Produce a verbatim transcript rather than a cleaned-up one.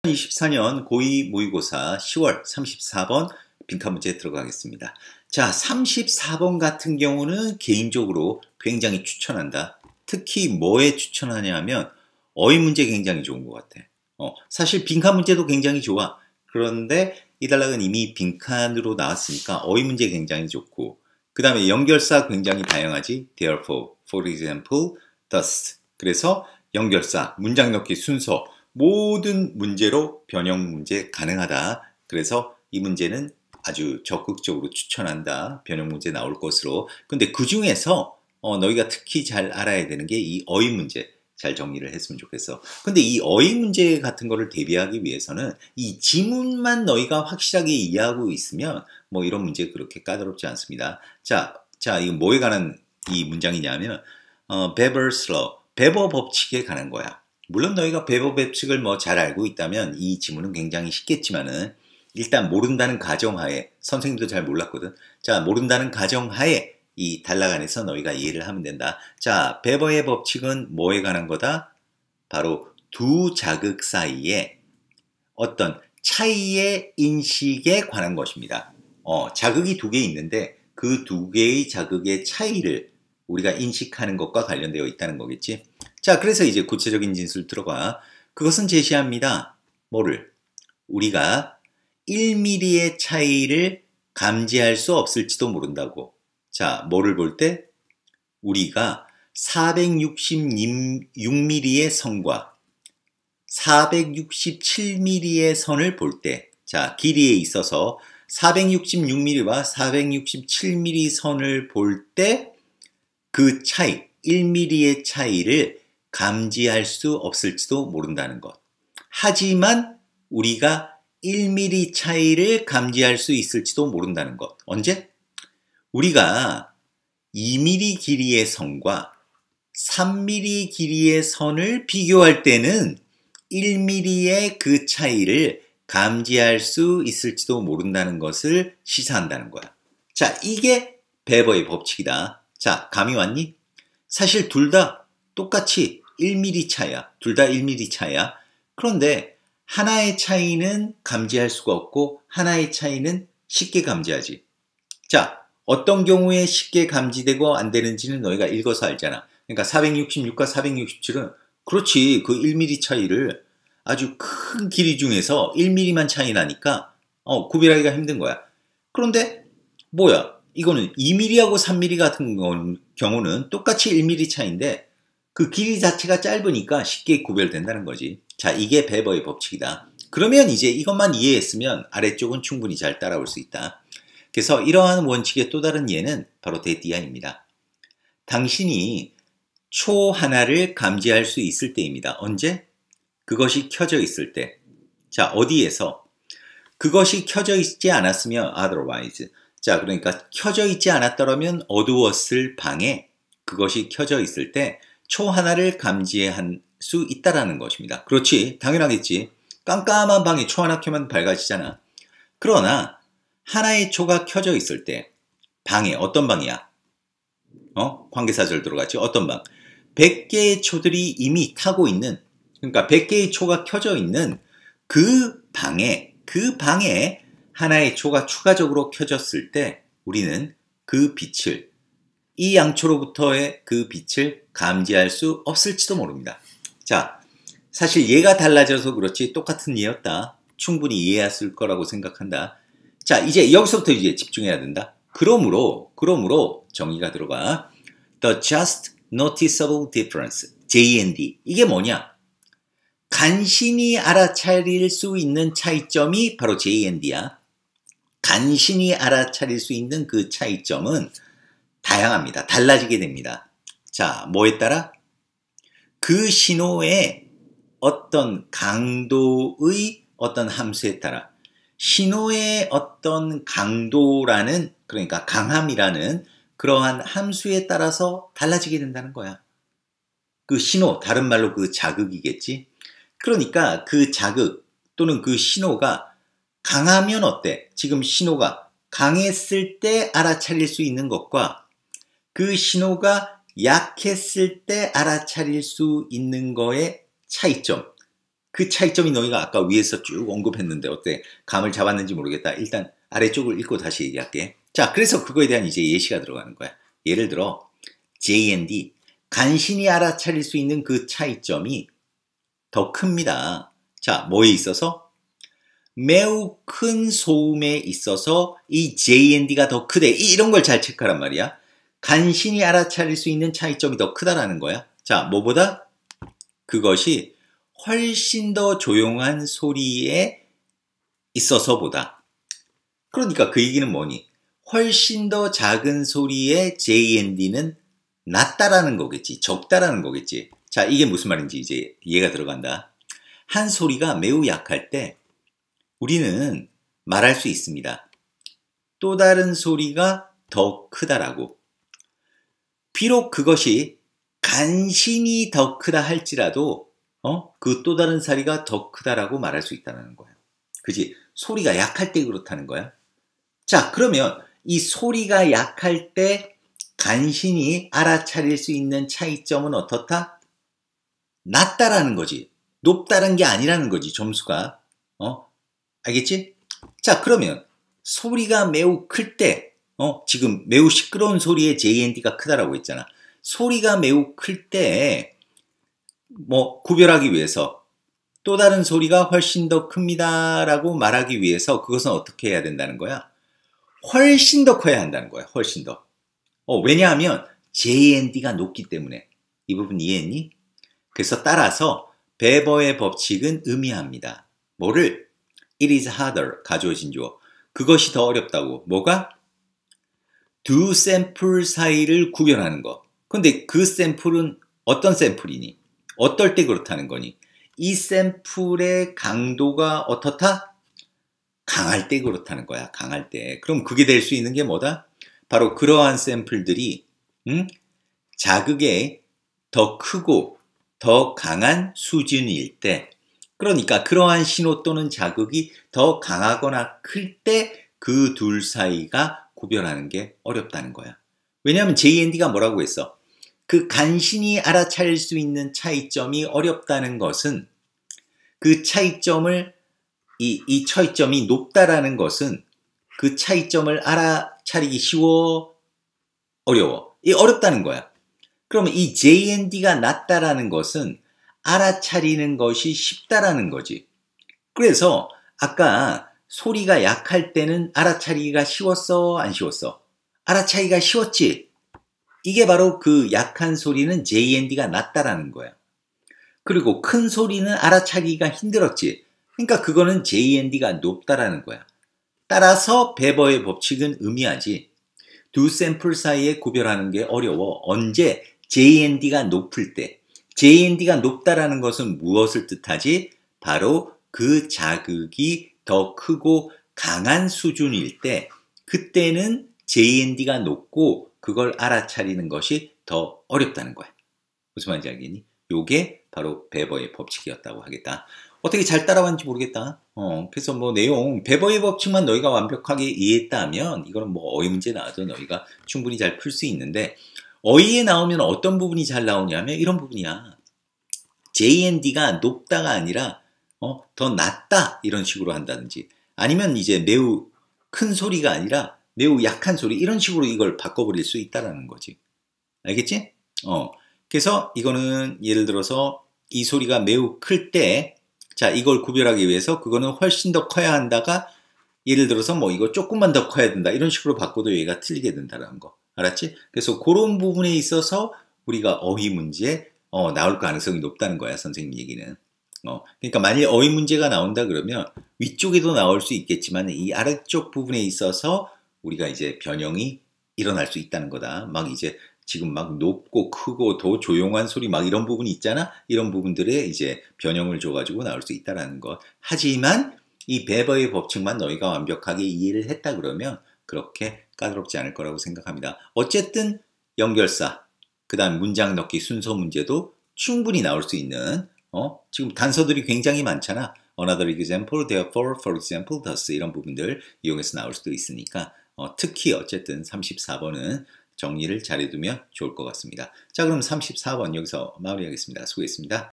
이십사 년 고이 모의고사 시월 삼십사 번 빈칸 문제 들어가겠습니다. 자, 삼십사 번 같은 경우는 개인적으로 굉장히 추천한다. 특히 뭐에 추천하냐 하면 어휘 문제 굉장히 좋은 것 같아. 어, 사실 빈칸 문제도 굉장히 좋아. 그런데 이 단락은 이미 빈칸으로 나왔으니까 어휘 문제 굉장히 좋고, 그 다음에 연결사 굉장히 다양하지. therefore, for example, thus. 그래서 연결사, 문장 넣기 순서, 모든 문제로 변형 문제 가능하다. 그래서 이 문제는 아주 적극적으로 추천한다. 변형 문제 나올 것으로. 근데 그 중에서 어, 너희가 특히 잘 알아야 되는 게 이 어휘 문제 잘 정리를 했으면 좋겠어. 근데 이 어휘 문제 같은 거를 대비하기 위해서는 이 지문만 너희가 확실하게 이해하고 있으면 뭐 이런 문제 그렇게 까다롭지 않습니다. 자, 자, 이거 뭐에 관한 이 문장이냐면 어, Weber's Law, 베버 법칙에 관한 거야. 물론 너희가 베버 법칙을 뭐 잘 알고 있다면 이 지문은 굉장히 쉽겠지만은 일단 모른다는 가정하에, 선생님도 잘 몰랐거든. 자, 모른다는 가정하에 이 단락 안에서 너희가 이해를 하면 된다. 자, 베버의 법칙은 뭐에 관한 거다? 바로 두 자극 사이에 어떤 차이의 인식에 관한 것입니다. 어, 자극이 두 개 있는데 그 두 개의 자극의 차이를 우리가 인식하는 것과 관련되어 있다는 거겠지. 자, 그래서 이제 구체적인 진술 들어가. 그것은 제시합니다. 뭐를? 우리가 일 밀리미터의 차이를 감지할 수 없을지도 모른다고. 자, 뭐를 볼 때? 우리가 사백육십육 밀리미터의 선과 사백육십칠 밀리미터의 선을 볼 때, 자, 길이에 있어서 사백육십육 밀리미터와 사백육십칠 밀리미터 선을 볼 때 그 차이, 일 밀리미터의 차이를 감지할 수 없을지도 모른다는 것. 하지만 우리가 일 밀리미터 차이를 감지할 수 있을지도 모른다는 것. 언제? 우리가 이 밀리미터 길이의 선과 삼 밀리미터 길이의 선을 비교할 때는 일 밀리미터의 그 차이를 감지할 수 있을지도 모른다는 것을 시사한다는 거야. 자, 이게 베버의 법칙이다. 자, 감이 왔니? 사실 둘 다 똑같이 일 밀리미터 차이야. 둘 다 일 밀리미터 차이야. 그런데 하나의 차이는 감지할 수가 없고 하나의 차이는 쉽게 감지하지. 자, 어떤 경우에 쉽게 감지되고 안 되는지는 너희가 읽어서 알잖아. 그러니까 사백육십육과 사백육십칠은 그렇지, 그 일 밀리미터 차이를 아주 큰 길이 중에서 일 밀리미터만 차이 나니까 어, 구별하기가 힘든 거야. 그런데 뭐야? 이거는 이 밀리미터하고 삼 밀리미터 같은 경우는 똑같이 일 밀리미터 차이인데 그 길이 자체가 짧으니까 쉽게 구별된다는 거지. 자, 이게 베버의 법칙이다. 그러면 이제 이것만 이해했으면 아래쪽은 충분히 잘 따라올 수 있다. 그래서 이러한 원칙의 또 다른 예는 바로 데디아입니다. 당신이 초 하나를 감지할 수 있을 때입니다. 언제? 그것이 켜져 있을 때. 자, 어디에서? 그것이 켜져 있지 않았으면 otherwise. 자, 그러니까 켜져 있지 않았더라면 어두웠을 방에 그것이 켜져 있을 때 초 하나를 감지할 수 있다라는 것입니다. 그렇지, 당연하겠지. 깜깜한 방에 초 하나 켜면 밝아지잖아. 그러나 하나의 초가 켜져 있을 때 방에, 어떤 방이야? 어? 관계사절 들어갔지? 어떤 방? 백 개의 초들이 이미 타고 있는, 그러니까 백 개의 초가 켜져 있는 그 방에, 그 방에 하나의 초가 추가적으로 켜졌을 때 우리는 그 빛을, 이 양초로부터의 그 빛을 감지할 수 없을지도 모릅니다. 자, 사실 얘가 달라져서 그렇지 똑같은 예였다. 충분히 이해했을 거라고 생각한다. 자, 이제 여기서부터 이제 집중해야 된다. 그러므로, 그러므로 정의가 들어가. The just noticeable difference, 제이 엔 디. 이게 뭐냐? 간신히 알아차릴 수 있는 차이점이 바로 제이 엔 디야. 간신히 알아차릴 수 있는 그 차이점은 다양합니다. 달라지게 됩니다. 자, 뭐에 따라? 그 신호의 어떤 강도의 어떤 함수에 따라. 신호의 어떤 강도라는, 그러니까 강함이라는 그러한 함수에 따라서 달라지게 된다는 거야. 그 신호, 다른 말로 그 자극이겠지? 그러니까 그 자극 또는 그 신호가 강하면 어때? 지금 신호가 강했을 때 알아차릴 수 있는 것과 그 신호가 약했을 때 알아차릴 수 있는 거의 차이점. 그 차이점이 너희가 아까 위에서 쭉 언급했는데 어때? 감을 잡았는지 모르겠다. 일단 아래쪽을 읽고 다시 얘기할게. 자, 그래서 그거에 대한 이제 예시가 들어가는 거야. 예를 들어 제이 앤 디, 간신히 알아차릴 수 있는 그 차이점이 더 큽니다. 자, 뭐에 있어서? 매우 큰 소음에 있어서 이 제이 앤 디가 더 크대. 이런 걸 잘 체크하란 말이야. 간신히 알아차릴 수 있는 차이점이 더 크다라는 거야. 자, 뭐보다? 그것이 훨씬 더 조용한 소리에 있어서보다. 그러니까 그 얘기는 뭐니? 훨씬 더 작은 소리의 제이 앤 디는 낮다라는 거겠지. 적다라는 거겠지. 자, 이게 무슨 말인지 이제 이해가 들어간다. 한 소리가 매우 약할 때 우리는 말할 수 있습니다. 또 다른 소리가 더 크다라고. 비록 그것이 간신히 더 크다 할지라도 어? 그 또 다른 소리가 더 크다라고 말할 수 있다는 거야. 그지? 소리가 약할 때 그렇다는 거야. 자, 그러면 이 소리가 약할 때 간신히 알아차릴 수 있는 차이점은 어떻다? 낮다라는 거지. 높다는 게 아니라는 거지, 점수가. 어? 알겠지? 자, 그러면 소리가 매우 클 때, 어? 지금 매우 시끄러운 소리의 제이 앤 디가 크다라고 했잖아. 소리가 매우 클 때, 뭐, 구별하기 위해서 또 다른 소리가 훨씬 더 큽니다라고 말하기 위해서 그것은 어떻게 해야 된다는 거야? 훨씬 더 커야 한다는 거야, 훨씬 더. 어, 왜냐하면 제이 앤 디가 높기 때문에. 이 부분 이해했니? 그래서 따라서 베버의 법칙은 의미합니다. 뭐를? It is harder, 가져오신 주어. 그것이 더 어렵다고. 뭐가? 두 샘플 사이를 구별하는 거. 근데 그 샘플은 어떤 샘플이니? 어떨 때 그렇다는 거니? 이 샘플의 강도가 어떻다? 강할 때 그렇다는 거야. 강할 때. 그럼 그게 될 수 있는 게 뭐다? 바로 그러한 샘플들이 음? 자극에 더 크고 더 강한 수준일 때, 그러니까 그러한 신호 또는 자극이 더 강하거나 클 때 그 둘 사이가 구별하는 게 어렵다는 거야. 왜냐하면 제이 앤 디가 뭐라고 했어? 그 간신히 알아차릴 수 있는 차이점이 어렵다는 것은 그 차이점을 이, 이 차이점이 높다라는 것은 그 차이점을 알아차리기 쉬워? 어려워? 이 어렵다는 거야. 그러면 이 제이 앤 디가 낮다라는 것은 알아차리는 것이 쉽다라는 거지. 그래서 아까 소리가 약할 때는 알아차리기가 쉬웠어? 안 쉬웠어? 알아차리기가 쉬웠지? 이게 바로 그 약한 소리는 제이 앤 디가 낮다라는 거야. 그리고 큰 소리는 알아차리기가 힘들었지. 그러니까 그거는 제이 앤 디가 높다라는 거야. 따라서 베버의 법칙은 의미하지. 두 샘플 사이에 구별하는 게 어려워. 언제? 제이 앤 디가 높을 때. 제이 앤 디가 높다라는 것은 무엇을 뜻하지? 바로 그 자극이 더 크고 강한 수준일 때, 그때는 제이 앤 디가 높고 그걸 알아차리는 것이 더 어렵다는 거야. 무슨 말인지 알겠니? 요게 바로 베버의 법칙이었다고 하겠다. 어떻게 잘 따라왔는지 모르겠다. 어, 그래서 뭐 내용, 베버의 법칙만 너희가 완벽하게 이해했다면 이거는 뭐 어휘 문제 나와도 너희가 충분히 잘 풀 수 있는데, 어휘에 나오면 어떤 부분이 잘 나오냐면 이런 부분이야. 제이 앤 디가 높다가 아니라 어, 더 낮다 이런 식으로 한다든지, 아니면 이제 매우 큰 소리가 아니라 매우 약한 소리, 이런 식으로 이걸 바꿔버릴 수 있다라는 거지. 알겠지? 어, 그래서 이거는 예를 들어서 이 소리가 매우 클 때, 자, 이걸 구별하기 위해서 그거는 훨씬 더 커야 한다가, 예를 들어서 뭐 이거 조금만 더 커야 된다 이런 식으로 바꿔도 얘가 틀리게 된다는 거. 알았지? 그래서 그런 부분에 있어서 우리가 어휘 문제에 어, 나올 가능성이 높다는 거야, 선생님 얘기는. 어, 그러니까 만일 어휘 문제가 나온다 그러면 위쪽에도 나올 수 있겠지만 이 아래쪽 부분에 있어서 우리가 이제 변형이 일어날 수 있다는 거다. 막 이제 지금 막 높고 크고 더 조용한 소리 막 이런 부분이 있잖아. 이런 부분들에 이제 변형을 줘가지고 나올 수 있다는 것. 하지만 이 베버의 법칙만 너희가 완벽하게 이해를 했다 그러면 그렇게 까다롭지 않을 거라고 생각합니다. 어쨌든 연결사, 그 다음 문장 넣기 순서 문제도 충분히 나올 수 있는, 어? 지금 단서들이 굉장히 많잖아. Another example, therefore, for example, thus 이런 부분들 이용해서 나올 수도 있으니까 어, 특히 어쨌든 삼십사 번은 정리를 잘해두면 좋을 것 같습니다. 자, 그럼 삼십사 번 여기서 마무리하겠습니다. 수고했습니다.